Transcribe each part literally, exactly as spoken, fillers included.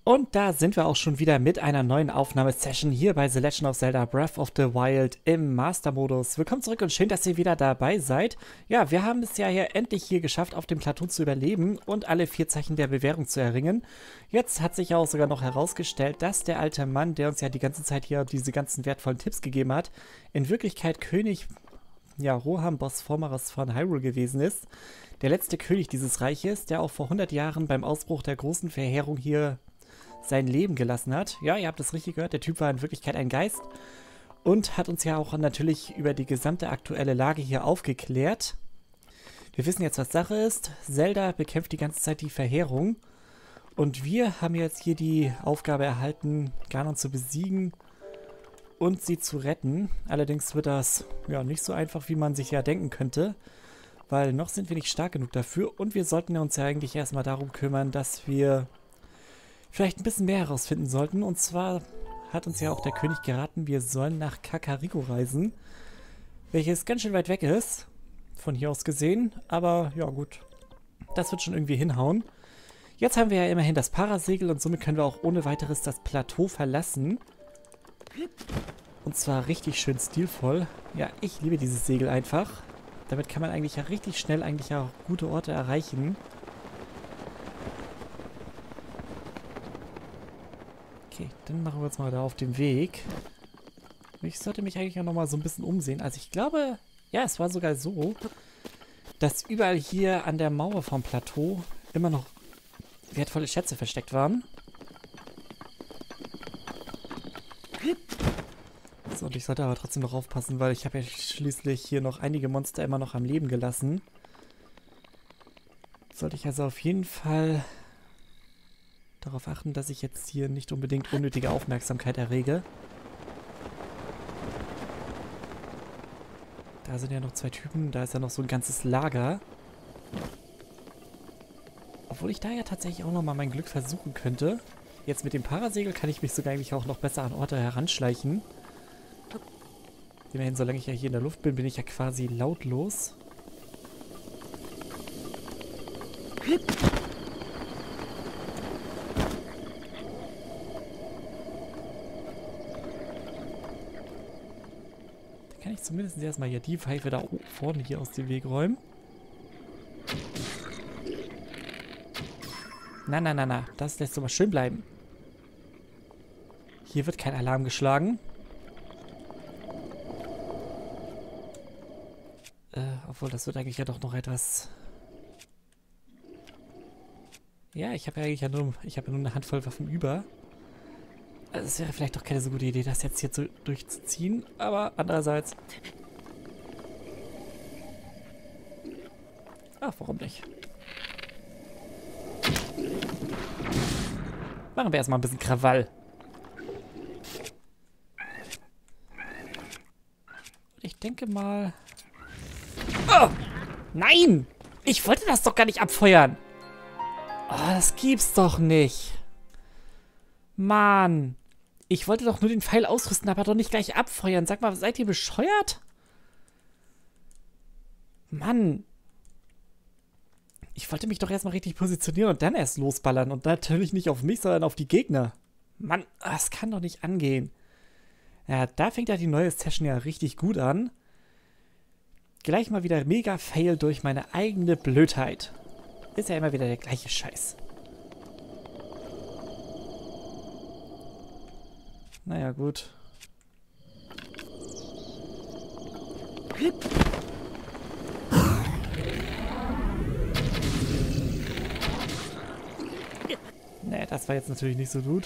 Und da sind wir auch schon wieder mit einer neuen Aufnahmesession hier bei The Legend of Zelda Breath of the Wild im Master-Modus. Willkommen zurück und schön, dass ihr wieder dabei seid. Ja, wir haben es ja hier endlich hier geschafft, auf dem Plateau zu überleben und alle vier Zeichen der Bewährung zu erringen. Jetzt hat sich ja auch sogar noch herausgestellt, dass der alte Mann, der uns ja die ganze Zeit hier diese ganzen wertvollen Tipps gegeben hat, in Wirklichkeit König, ja, Rohan Bosformaros von Hyrule gewesen ist. Der letzte König dieses Reiches, der auch vor hundert Jahren beim Ausbruch der großen Verheerung hier sein Leben gelassen hat. Ja, ihr habt es richtig gehört, der Typ war in Wirklichkeit ein Geist und hat uns ja auch natürlich über die gesamte aktuelle Lage hier aufgeklärt. Wir wissen jetzt, was Sache ist. Zelda bekämpft die ganze Zeit die Verheerung und wir haben jetzt hier die Aufgabe erhalten, Ganon zu besiegen und sie zu retten. Allerdings wird das ja nicht so einfach, wie man sich ja denken könnte, weil noch sind wir nicht stark genug dafür und wir sollten uns ja eigentlich erstmal darum kümmern, dass wir vielleicht ein bisschen mehr herausfinden sollten. Und zwar hat uns ja auch der König geraten, wir sollen nach Kakariko reisen, welches ganz schön weit weg ist, von hier aus gesehen. Aber ja gut, das wird schon irgendwie hinhauen. Jetzt haben wir ja immerhin das Parasegel und somit können wir auch ohne weiteres das Plateau verlassen. Und zwar richtig schön stilvoll. Ja, ich liebe dieses Segel einfach. Damit kann man eigentlich ja richtig schnell eigentlich auch gute Orte erreichen. Okay, dann machen wir uns mal da auf den Weg. Ich sollte mich eigentlich auch nochmal so ein bisschen umsehen. Also ich glaube, ja, es war sogar so, dass überall hier an der Mauer vom Plateau immer noch wertvolle Schätze versteckt waren. So, und ich sollte aber trotzdem noch aufpassen, weil ich habe ja schließlich hier noch einige Monster immer noch am Leben gelassen. Sollte ich also auf jeden Fall darauf achten, dass ich jetzt hier nicht unbedingt unnötige Aufmerksamkeit errege. Da sind ja noch zwei Typen, da ist ja noch so ein ganzes Lager. Obwohl ich da ja tatsächlich auch nochmal mein Glück versuchen könnte. Jetzt mit dem Parasegel kann ich mich sogar eigentlich auch noch besser an Orte heranschleichen. Immerhin, solange ich ja hier in der Luft bin, bin ich ja quasi lautlos. Kann ich zumindest erstmal hier die Pfeife da vorne hier aus dem Weg räumen. Na, na, na, na. Das lässt so mal schön bleiben. Hier wird kein Alarm geschlagen. Äh, obwohl, das wird eigentlich ja doch noch etwas... Ja, ich habe ja eigentlich ja nur, ich habe ja nur eine Handvoll Waffen über. Also es wäre vielleicht doch keine so gute Idee, das jetzt hier zu, durchzuziehen, aber andererseits... Ach, warum nicht? Machen wir erstmal ein bisschen Krawall. Ich denke mal... Oh! Nein! Ich wollte das doch gar nicht abfeuern! Oh, das gibt's doch nicht! Mann! Ich wollte doch nur den Pfeil ausrüsten, aber doch nicht gleich abfeuern. Sag mal, seid ihr bescheuert? Mann. Ich wollte mich doch erstmal richtig positionieren und dann erst losballern. Und natürlich nicht auf mich, sondern auf die Gegner. Mann, das kann doch nicht angehen. Ja, da fängt ja die neue Session ja richtig gut an. Gleich mal wieder mega Fail durch meine eigene Blödheit. Ist ja immer wieder der gleiche Scheiß. Naja, gut. Nee, das war jetzt natürlich nicht so gut.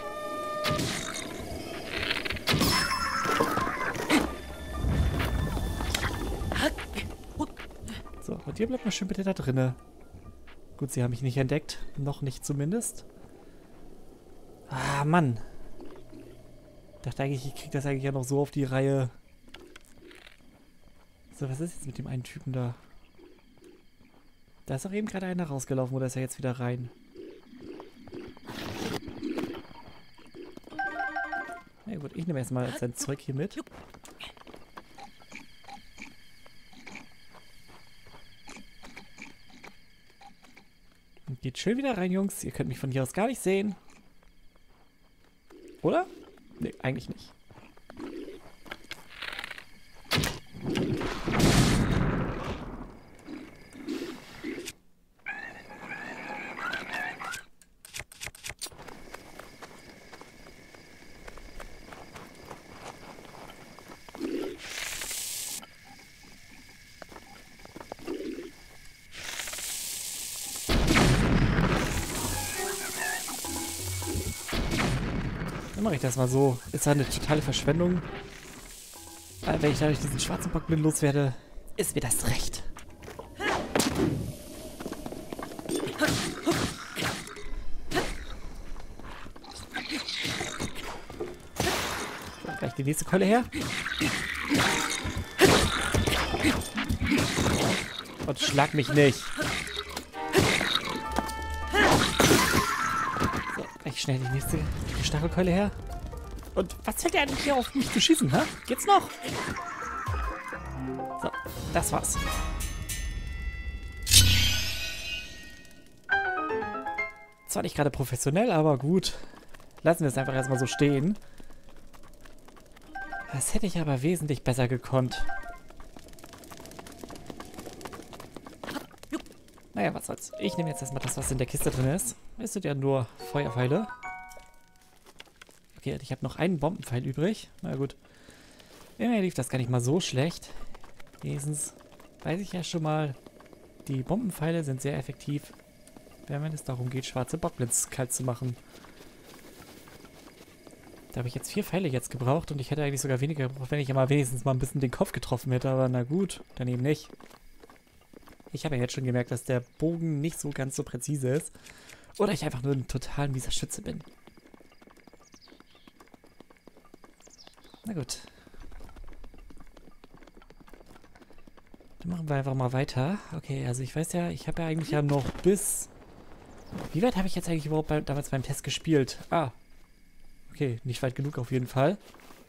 So, und ihr bleibt mal schön bitte da drinne. Gut, sie haben mich nicht entdeckt. Noch nicht zumindest. Ah, Mann. Ich dachte eigentlich, ich krieg das eigentlich ja noch so auf die Reihe. So, was ist jetzt mit dem einen Typen da? Da ist doch eben gerade einer rausgelaufen, oder ist er jetzt wieder rein? Na gut, ich nehme erstmal sein Zeug hier mit. Und geht schön wieder rein, Jungs. Ihr könnt mich von hier aus gar nicht sehen. Oder? Nee, eigentlich nicht. Dann mache ich das mal so. Ist eine totale Verschwendung. Weil wenn ich dadurch diesen schwarzen Bockblind loswerde, ist mir das recht. So, gleich die nächste Keule her. Und schlag mich nicht. So, gleich schnell die nächste Stachelkeule her. Und was fällt dir eigentlich hier auf mich zu schießen, hä? Geht's noch? So, das war's. Zwar nicht gerade professionell, aber gut. Lassen wir es einfach erstmal so stehen. Das hätte ich aber wesentlich besser gekonnt. Naja, was soll's. Ich nehme jetzt erstmal das, was in der Kiste drin ist. Es sind ja nur Feuerpfeile. Okay, ich habe noch einen Bombenpfeil übrig. Na gut. Immerhin lief das gar nicht mal so schlecht. Wenigstens weiß ich ja schon mal, die Bombenpfeile sind sehr effektiv, wenn es darum geht, schwarze Bockblitz kalt zu machen. Da habe ich jetzt vier Pfeile jetzt gebraucht und ich hätte eigentlich sogar weniger gebraucht, wenn ich mal wenigstens mal ein bisschen den Kopf getroffen hätte, aber na gut, dann eben nicht. Ich habe ja jetzt schon gemerkt, dass der Bogen nicht so ganz so präzise ist. Oder ich einfach nur ein total mieser Schütze bin. Na gut. Dann machen wir einfach mal weiter. Okay, also ich weiß ja, ich habe ja eigentlich ja noch bis... Wie weit habe ich jetzt eigentlich überhaupt bei, damals beim Test gespielt? Ah. Okay, nicht weit genug auf jeden Fall.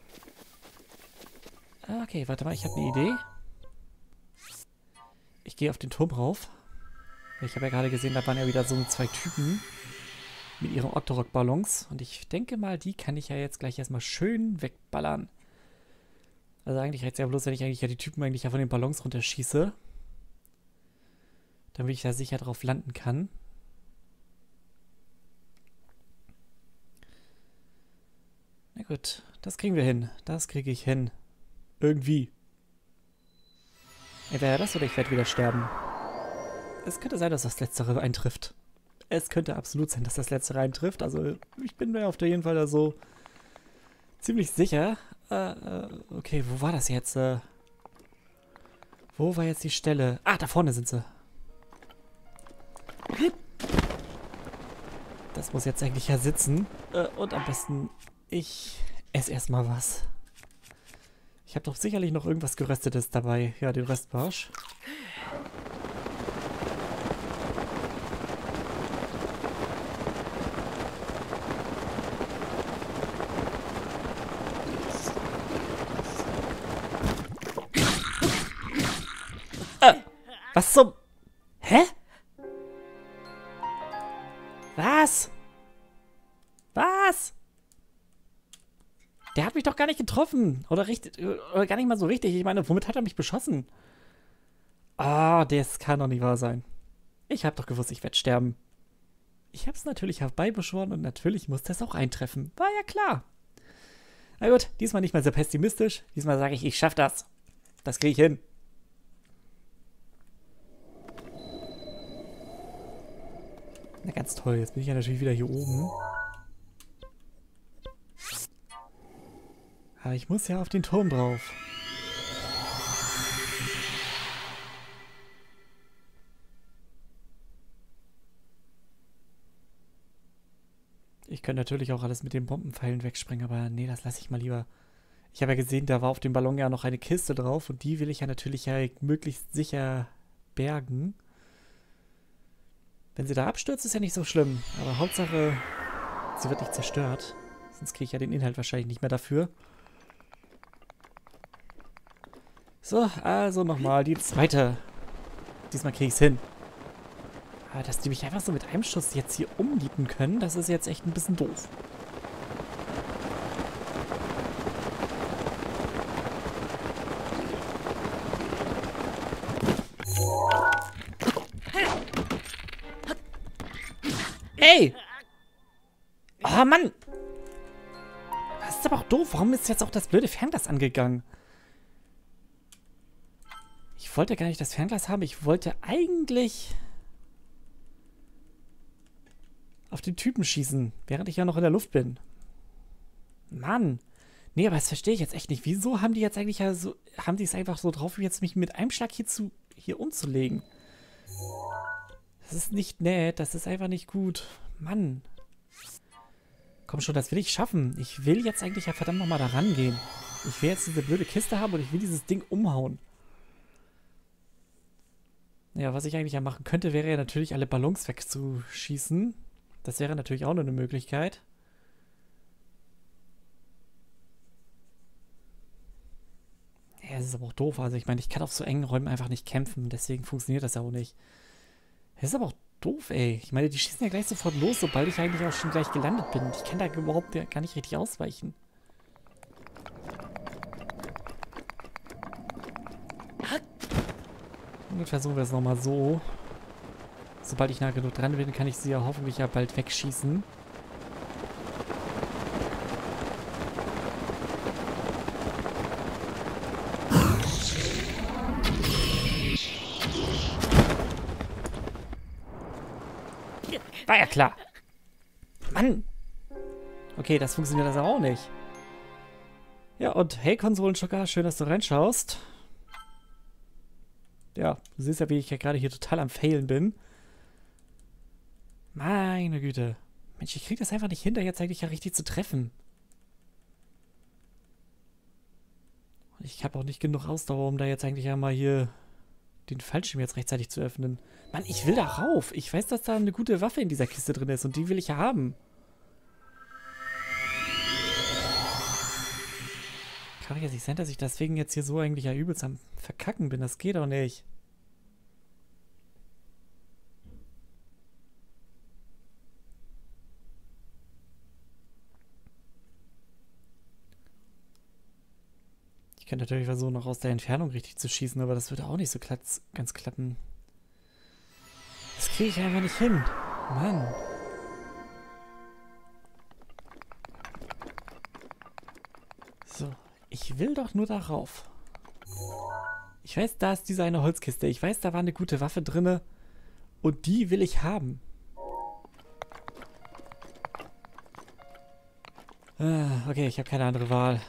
Ah, okay, warte mal, ich habe eine Idee. Ich gehe auf den Turm rauf. Ich habe ja gerade gesehen, da waren ja wieder so zwei Typen mit ihren Octorok-Ballons. Und ich denke mal, die kann ich ja jetzt gleich erstmal schön wegballern. Also eigentlich reicht es ja bloß, wenn ich eigentlich ja die Typen eigentlich ja von den Ballons runterschieße. Damit ich da sicher drauf landen kann. Na gut, das kriegen wir hin. Das kriege ich hin. Irgendwie. Entweder das oder ich werde wieder sterben. Es könnte sein, dass das Letztere eintrifft. Es könnte absolut sein, dass das Letztere eintrifft. Also ich bin mir auf jeden Fall da so ziemlich sicher. Äh, äh, okay, wo war das jetzt? Äh, wo war jetzt die Stelle? Ah, da vorne sind sie. Das muss jetzt eigentlich ja sitzen. Äh, und am besten, ich esse erstmal was. Ich habe doch sicherlich noch irgendwas Geröstetes dabei. Ja, den Röstbarsch. Äh, was zum... Hä? Was? Was? Der hat mich doch gar nicht getroffen. Oder, richtig, oder gar nicht mal so richtig. Ich meine, womit hat er mich beschossen? Ah, das kann doch nicht wahr sein. Ich habe doch gewusst, ich werde sterben. Ich habe es natürlich herbeibeschworen und natürlich muss das auch eintreffen. War ja klar. Na gut, diesmal nicht mal so pessimistisch. Diesmal sage ich, ich schaffe das. Das kriege ich hin. Na ganz toll, jetzt bin ich ja natürlich wieder hier oben. Aber ich muss ja auf den Turm drauf. Ich könnte natürlich auch alles mit den Bombenpfeilen wegspringen, aber nee, das lasse ich mal lieber. Ich habe ja gesehen, da war auf dem Ballon ja noch eine Kiste drauf und die will ich ja natürlich ja möglichst sicher bergen. Wenn sie da abstürzt, ist ja nicht so schlimm. Aber Hauptsache, sie wird nicht zerstört. Sonst kriege ich ja den Inhalt wahrscheinlich nicht mehr dafür. So, also nochmal die zweite. Diesmal kriege ich es hin. Aber dass die mich einfach so mit einem Schuss jetzt hier umnieten können, das ist jetzt echt ein bisschen doof. Ey! Oh, Mann! Das ist aber auch doof. Warum ist jetzt auch das blöde Fernglas angegangen? Ich wollte gar nicht das Fernglas haben. Ich wollte eigentlich auf den Typen schießen, während ich ja noch in der Luft bin. Mann. Nee, aber das verstehe ich jetzt echt nicht. Wieso haben die jetzt eigentlich ja so, haben die es einfach so drauf, jetzt mich mit einem Schlag hier zu, hier umzulegen? Das ist nicht nett, das ist einfach nicht gut. Mann. Komm schon, das will ich schaffen. Ich will jetzt eigentlich ja verdammt nochmal da rangehen. Ich will jetzt diese blöde Kiste haben und ich will dieses Ding umhauen. Ja, was ich eigentlich ja machen könnte, wäre ja natürlich alle Ballons wegzuschießen. Das wäre natürlich auch noch eine Möglichkeit. Ja, das ist aber auch doof. Also ich meine, ich kann auf so engen Räumen einfach nicht kämpfen. Deswegen funktioniert das ja auch nicht. Das ist aber auch doof, ey. Ich meine, die schießen ja gleich sofort los, sobald ich eigentlich auch schon gleich gelandet bin. Ich kann da überhaupt gar nicht richtig ausweichen. Und versuchen wir es nochmal so. Sobald ich nah genug dran bin, kann ich sie ja hoffentlich ja bald wegschießen. War ja klar. Mann. Okay, das funktioniert also auch nicht. Ja, und hey Konsolenschocker, schön, dass du reinschaust. Ja, du siehst ja, wie ich ja gerade hier total am Failen bin. Meine Güte. Mensch, ich krieg das einfach nicht hin, da jetzt eigentlich ja richtig zu treffen. Und ich habe auch nicht genug Ausdauer, um da jetzt eigentlich ja mal hier den Fallschirm jetzt rechtzeitig zu öffnen. Mann, ich will da rauf. Ich weiß, dass da eine gute Waffe in dieser Kiste drin ist und die will ich ja haben. Kann doch jetzt nicht sein, dass ich deswegen jetzt hier so eigentlich ja übelst am Verkacken bin. Das geht doch nicht. Ich könnte natürlich versuchen, noch aus der Entfernung richtig zu schießen, aber das würde auch nicht so klatz, ganz klappen. Das kriege ich einfach nicht hin. Mann. So. Ich will doch nur darauf. Ich weiß, da ist diese eine Holzkiste. Ich weiß, da war eine gute Waffe drinne. Und die will ich haben. Ah, okay, ich habe keine andere Wahl.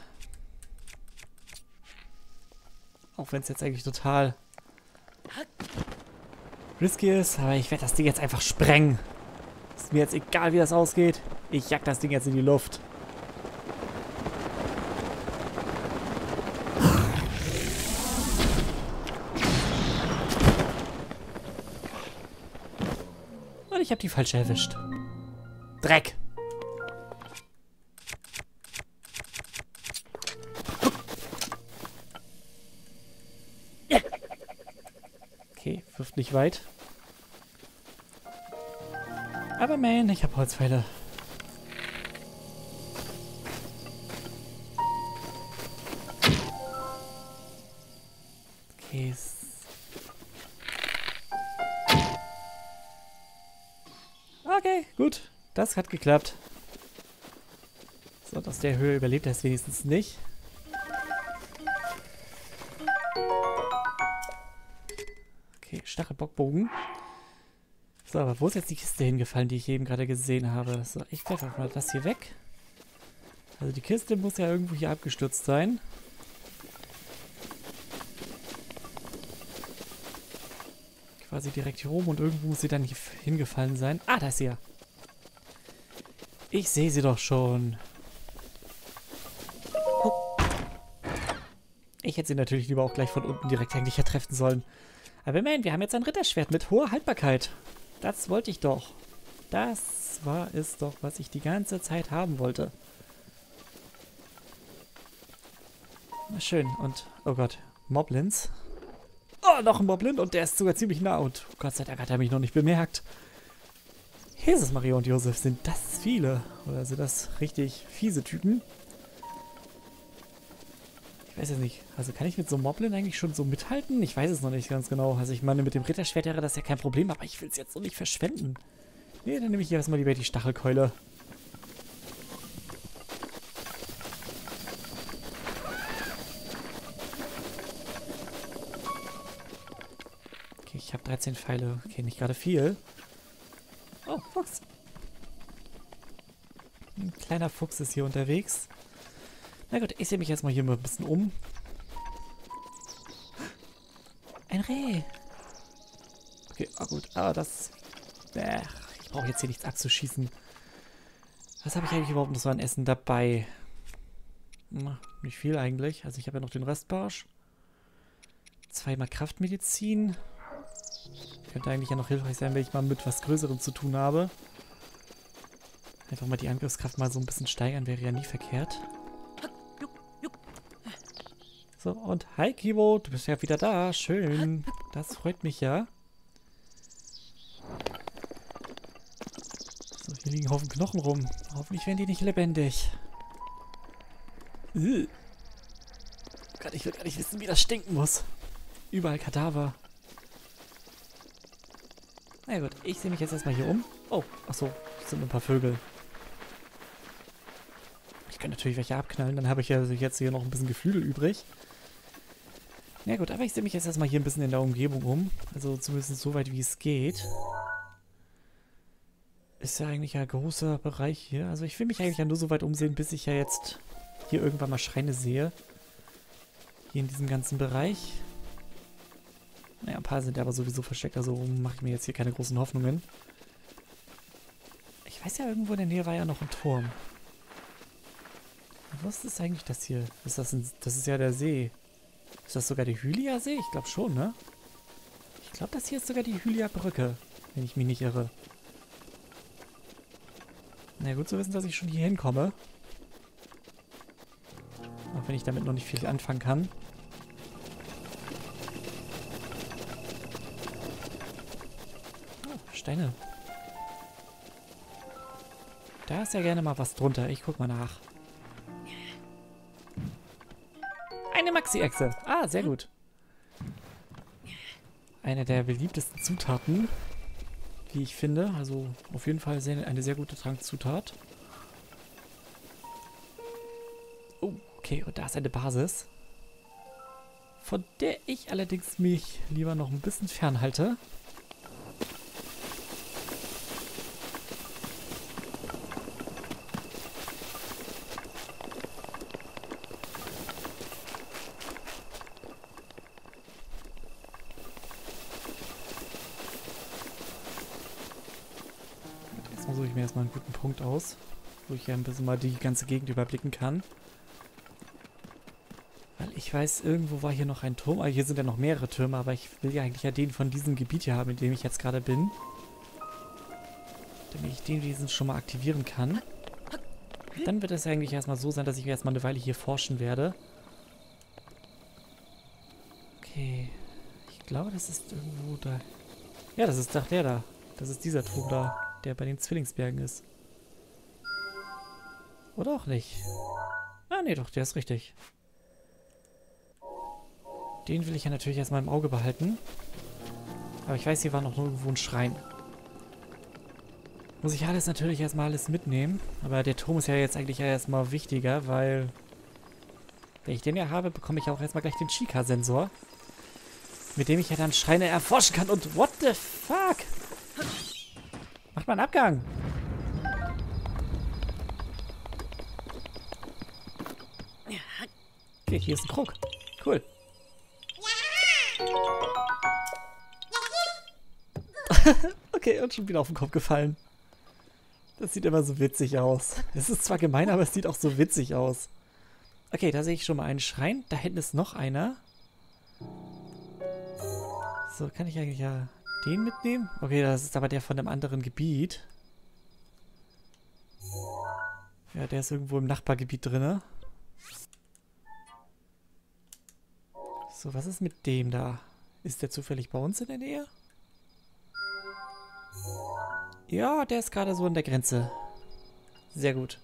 Auch wenn es jetzt eigentlich total risky ist. Aber ich werde das Ding jetzt einfach sprengen. Ist mir jetzt egal, wie das ausgeht. Ich jag das Ding jetzt in die Luft. Und ich habe die falsche erwischt. Dreck. Okay, wirft nicht weit. Aber man, ich habe Holzpfeile. Okay. Okay, gut. Das hat geklappt. So, aus der Höhe überlebt er es wenigstens nicht. Okay, Stachelbockbogen. So, aber wo ist jetzt die Kiste hingefallen, die ich eben gerade gesehen habe? So, ich werfe einfach mal das hier weg. Also die Kiste muss ja irgendwo hier abgestürzt sein. Quasi direkt hier oben und irgendwo muss sie dann hier hingefallen sein. Ah, da ist sie ja. Ich sehe sie doch schon. Oh. Ich hätte sie natürlich lieber auch gleich von unten direkt eigentlich ja treffen sollen. Aber man, wir haben jetzt ein Ritterschwert mit hoher Haltbarkeit. Das wollte ich doch. Das war es doch, was ich die ganze Zeit haben wollte. Na schön. Und, oh Gott, Moblins. Oh, noch ein Moblin und der ist sogar ziemlich nah. Und Gott sei Dank hat er mich noch nicht bemerkt. Jesus, Maria und Josef, sind das viele? Oder sind das richtig fiese Typen? Ich weiß es nicht. Also kann ich mit so einem Moblin eigentlich schon so mithalten? Ich weiß es noch nicht ganz genau. Also ich meine, mit dem Ritterschwert wäre das ja kein Problem, aber ich will es jetzt noch nicht verschwenden. Nee, dann nehme ich hier erstmal lieber die Stachelkeule. Okay, ich habe dreizehn Pfeile. Okay, nicht gerade viel. Oh, Fuchs. Ein kleiner Fuchs ist hier unterwegs. Na gut, ich sehe mich erstmal hier mal ein bisschen um. Ein Reh. Okay, ah gut, aber das... Äh, ich brauche jetzt hier nichts abzuschießen. Was habe ich eigentlich überhaupt noch so an Essen dabei? Na, nicht viel eigentlich. Also ich habe ja noch den Restbarsch. Zweimal Kraftmedizin. Könnte eigentlich ja noch hilfreich sein, wenn ich mal mit was Größerem zu tun habe. Einfach mal die Angriffskraft mal so ein bisschen steigern, wäre ja nie verkehrt. So, und hi Kibo, du bist ja wieder da. Schön. Das freut mich ja. So, hier liegen Haufen Knochen rum. Hoffentlich werden die nicht lebendig. Ugh. Gott, ich will gar nicht wissen, wie das stinken muss. Überall Kadaver. Na gut, ich sehe mich jetzt erstmal hier um. Oh, achso, das sind ein paar Vögel. Ich kann natürlich welche abknallen, dann habe ich ja jetzt hier noch ein bisschen Geflügel übrig. Na gut, aber ich sehe mich jetzt erstmal hier ein bisschen in der Umgebung um. Also zumindest so weit, wie es geht. Ist ja eigentlich ein großer Bereich hier. Also ich will mich eigentlich ja nur so weit umsehen, bis ich ja jetzt hier irgendwann mal Schreine sehe. Hier in diesem ganzen Bereich. Naja, ein paar sind aber sowieso versteckt, also mache ich mir jetzt hier keine großen Hoffnungen. Ich weiß ja, irgendwo in der Nähe war ja noch ein Turm. Was ist eigentlich das hier? Ist das, ein, das ist ja der See. Ist das sogar der Hylia-See? Ich glaube schon, ne? Ich glaube, das hier ist sogar die Hylia-Brücke, wenn ich mich nicht irre. Na gut zu wissen, dass ich schon hier hinkomme. Auch wenn ich damit noch nicht viel anfangen kann. Oh, Steine. Da ist ja gerne mal was drunter. Ich guck mal nach. Eine Maxi-Echse. Ah, sehr gut. Eine der beliebtesten Zutaten, wie ich finde. Also auf jeden Fall sehr, eine sehr gute Trankzutat. Oh, okay. Und da ist eine Basis, von der ich allerdings mich lieber noch ein bisschen fernhalte. Erstmal suche ich mir erstmal einen guten Punkt aus, wo ich ja ein bisschen mal die ganze Gegend überblicken kann. Weil ich weiß, irgendwo war hier noch ein Turm. Also hier sind ja noch mehrere Türme, aber ich will ja eigentlich ja den von diesem Gebiet hier haben, in dem ich jetzt gerade bin. Damit ich den wenigstens schon mal aktivieren kann. Dann wird es eigentlich erstmal so sein, dass ich erstmal eine Weile hier forschen werde. Okay. Ich glaube, das ist irgendwo da. Ja, das ist doch der da. Das ist dieser Turm da, der bei den Zwillingsbergen ist. Oder auch nicht. Ah, nee, doch, der ist richtig. Den will ich ja natürlich erstmal im Auge behalten. Aber ich weiß, hier war noch irgendwo ein Schrein. Muss ich alles natürlich erstmal alles mitnehmen. Aber der Turm ist ja jetzt eigentlich ja erstmal wichtiger, weil wenn ich den ja habe, bekomme ich auch erstmal gleich den Chica-Sensor. Mit dem ich ja dann Schreine erforschen kann. Und what the fuck? Macht mal einen Abgang. Okay, hier ist ein Krug. Cool. Okay, und schon wieder auf den Kopf gefallen. Das sieht immer so witzig aus. Es ist zwar gemein, aber es sieht auch so witzig aus. Okay, da sehe ich schon mal einen Schrein. Da hinten ist noch einer. So, kann ich eigentlich ja den mitnehmen? Okay, das ist aber der von einem anderen Gebiet. Ja, der ist irgendwo im Nachbargebiet drin. So, was ist mit dem da? Ist der zufällig bei uns in der Nähe? Ja, der ist gerade so an der Grenze. Sehr gut.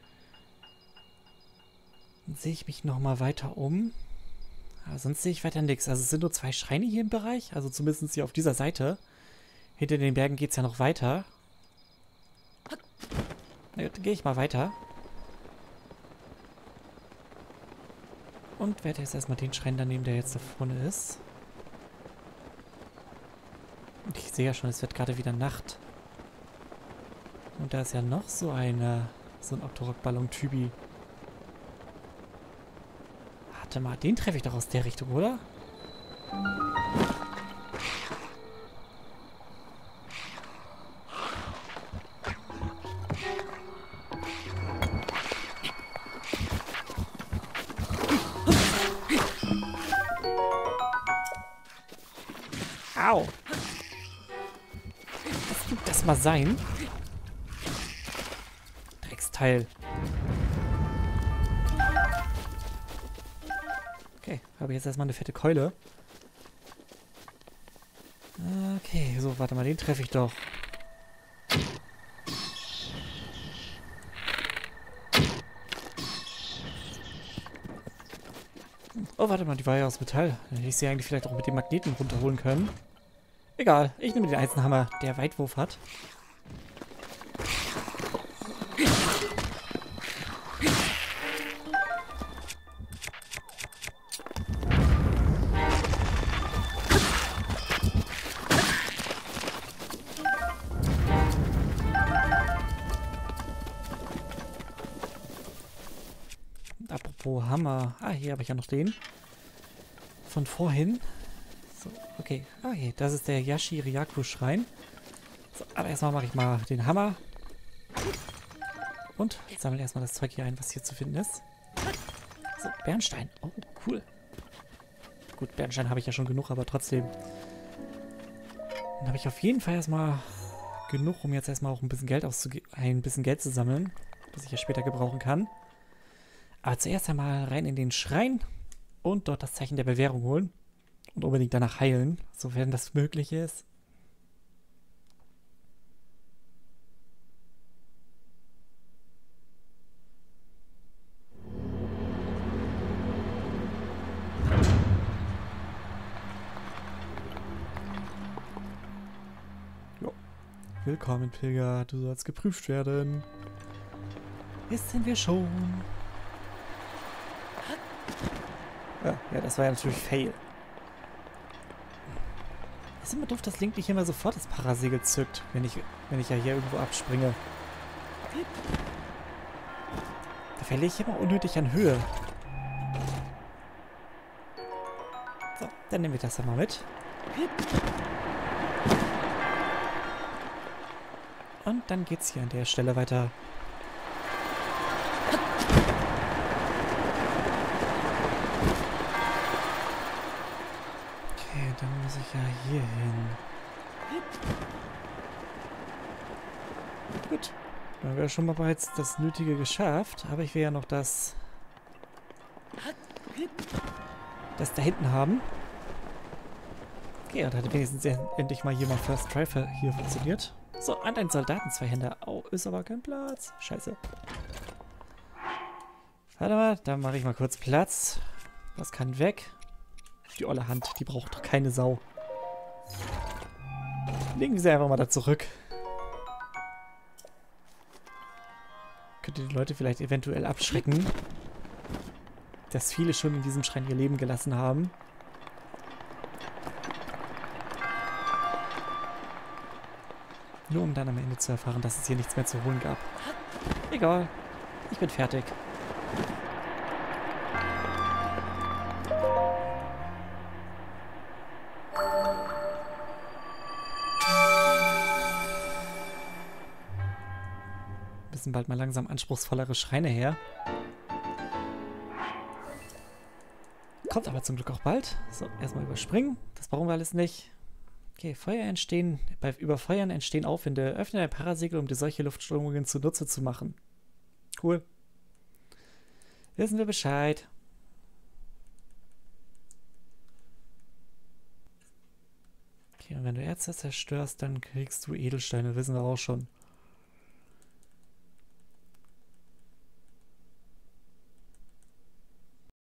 Dann sehe ich mich nochmal weiter um. Aber sonst sehe ich weiter nichts. Also es sind nur zwei Schreine hier im Bereich. Also zumindest hier auf dieser Seite. Hinter den Bergen geht es ja noch weiter. Dann gehe ich mal weiter. Und werde jetzt erstmal den Schrein da nehmen, der jetzt da vorne ist. Und ich sehe ja schon, es wird gerade wieder Nacht. Und da ist ja noch so eine, so ein Octorok-Ballon-Typi. Warte mal, den treffe ich doch aus der Richtung, oder? Au! Lass du das mal sein? Drecksteil. Okay, habe jetzt erstmal eine fette Keule. Okay, so, warte mal, den treffe ich doch. Oh, warte mal, die war ja aus Metall. Dann hätte ich sie eigentlich vielleicht auch mit dem Magneten runterholen können. Egal, ich nehme den Eisenhammer, der Weitwurf hat. Apropos Hammer. Ah, hier habe ich ja noch den. Von vorhin. So, okay. Okay, das ist der Yashi-Ryaku-Schrein. So, aber erstmal mache ich mal den Hammer. Und sammle erstmal das Zeug hier ein, was hier zu finden ist. So, Bernstein. Oh, cool. Gut, Bernstein habe ich ja schon genug, aber trotzdem. Dann habe ich auf jeden Fall erstmal genug, um jetzt erstmal auch ein bisschen Geld auszugeben, ein bisschen Geld zu sammeln, das ich ja später gebrauchen kann. Aber zuerst einmal rein in den Schrein und dort das Zeichen der Bewährung holen. Und unbedingt danach heilen, sofern das möglich ist. Jo. Willkommen, Pilger. Du sollst geprüft werden. Wissen wir schon. Ja, ja, das war ja natürlich Fail. Ist immer doof, dass Link nicht immer sofort das Parasegel zückt, wenn ich, wenn ich ja hier irgendwo abspringe. Da verliere ich immer unnötig an Höhe. So, dann nehmen wir das ja mal mit. Und dann geht's hier an der Stelle weiter. Dann muss ich ja hier hin. Gut. Dann wäre schon mal bereits das Nötige geschafft. Aber ich will ja noch das... das da hinten haben. Okay, und hat wenigstens endlich mal hier mal First Try hier funktioniert. So, an einen Soldaten, zwei Hände. Au, ist aber kein Platz. Scheiße. Warte mal, dann mache ich mal kurz Platz. Was kann weg? Die olle Hand, die braucht doch keine Sau. Legen wir sie einfach mal da zurück. Könnt ihr die Leute vielleicht eventuell abschrecken, dass viele schon in diesem Schrein ihr Leben gelassen haben. Nur um dann am Ende zu erfahren, dass es hier nichts mehr zu holen gab. Egal, ich bin fertig. Müssen bald mal langsam anspruchsvollere Schreine her. Kommt aber zum Glück auch bald. So, erstmal überspringen. Das brauchen wir alles nicht. Okay, Feuer entstehen. Bei Überfeuern entstehen Aufwinde. Öffne dein Parasegel, um dir solche Luftströmungen zunutze zu machen. Cool. Wissen wir Bescheid. Okay, und wenn du Erze zerstörst, dann kriegst du Edelsteine. Wissen wir auch schon.